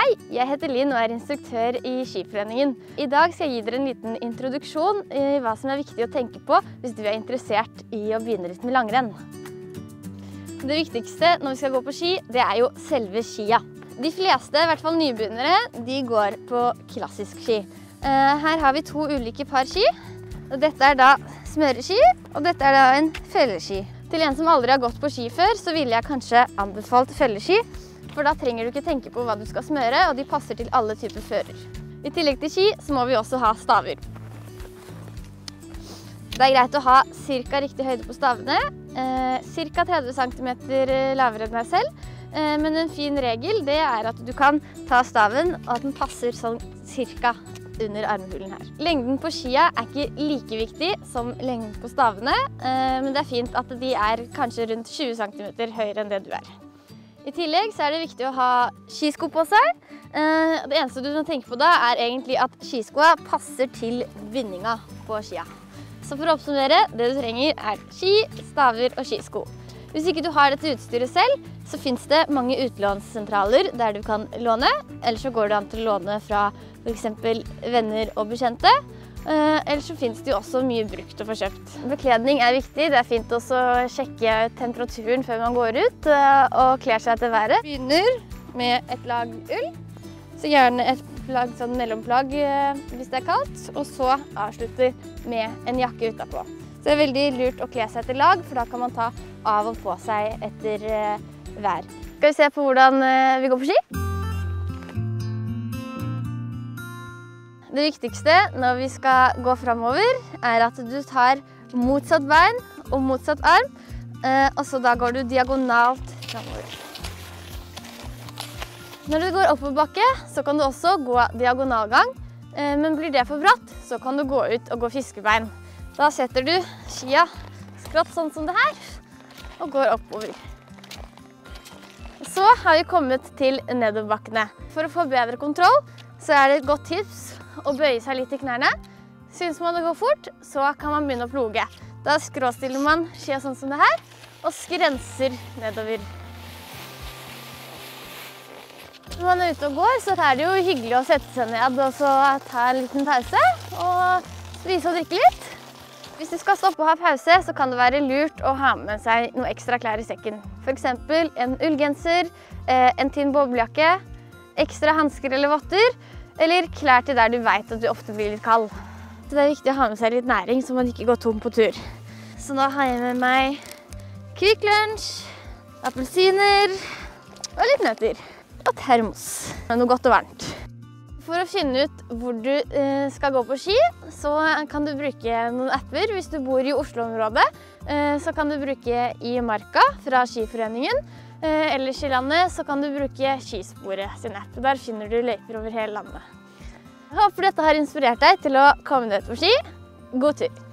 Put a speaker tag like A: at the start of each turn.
A: Hei, jeg heter Linn og er instruktør i Skiforeningen. I dag skal jeg gi dere en liten introduksjon i hva som er viktig å tenke på hvis du er interessert i å begynne litt med langrenn. Det viktigste når vi skal gå på ski, det er jo selve skia. De fleste, i hvert fall nybegynnere, de går på klassisk ski. Her har vi to ulike par ski. Dette er da smøreski, og dette er da en felleski. Til en som aldri har gått på ski før, så ville jeg kanskje anbefalt felleski. For da trenger du ikke tenke på hva du skal smøre, og de passer til alle typer fører. I tillegg til ski så må vi også ha staver. Det er greit å ha cirka riktig høyde på stavene, cirka 30 cm lavere enn deg selv. Men en fin regel det er at du kan ta staven, og at den passer sånn cirka under armhulen her. Lengden på skia er ikke like viktig som lengden på stavene, men det er fint at de er kanskje rundt 20 cm høyere enn det du er. I tillegg så er det viktig å ha skisko på seg. Det eneste du må tenke på da er egentlig at skiskoa passer til bindinga på skia. Så for å oppsummere, det du trenger er ski, staver og skisko. Hvis ikke du har dette utstyret selv, så finnes det mange utlånssentraler der du kan låne. Eller så går det an til å låne fra for eksempel venner og bekjente. Eller så finnes det jo også mye brukt å få kjøpt. Bekledning er viktig. Det er fint også å sjekke temperaturen før man går ut og kler seg etter været. Begynner med et lag ull, så gjerne et plagg, sånn mellomplagg hvis det er kaldt, og så avslutter med en jakke utapå. Så det er veldig lurt å kle seg etter lag, for da kan man ta av og på seg etter vær. Skal vi se på hvordan vi går på ski? Det viktigste når vi skal gå fremover er at du tar motsatt bein og motsatt arm, og så da går du diagonalt fremover. Når du går oppoverbakke, så kan du også gå diagonalgang, men blir det for bratt, så kan du gå ut og gå fiskebein. Da setter du skia skrått sånn som det her, og går oppover. Så har vi kommet til nedoverbakkene. For å få bedre kontroll, så er det et godt tips å bøye seg litt i knærne. Synes man det går fort, så kan man begynne å ploge. Da skråstiller man skia sånn som det her, og skrenser nedover. Når man er ute og går, så er det jo hyggelig å sette seg ned og så ta en liten pause og spise og drikke litt. Hvis du skal stoppe og ha pause, så kan det være lurt å ha med seg noe ekstra klær i sekken. For eksempel en ullgenser, en tynn boblejakke, ekstra handsker eller votter, eller klær til der du vet at du ofte blir litt kald. Så det er viktig å ha med seg litt næring, så man ikke går tom på tur. Så nå har jeg med meg Kvikk Lunsj, appelsiner og litt nøtter. Og termos med noe godt og varmt. For å finne ut hvor du skal gå på ski, så kan du bruke noen apper. Hvis du bor i Oslo-området, så kan du bruke i Marka fra Skiforeningen. Ellers i landet så kan du bruke Skisporet sin app. Der finner du løyper over hele landet. Jeg håper dette har inspirert deg til å komme deg ut på ski. God tur!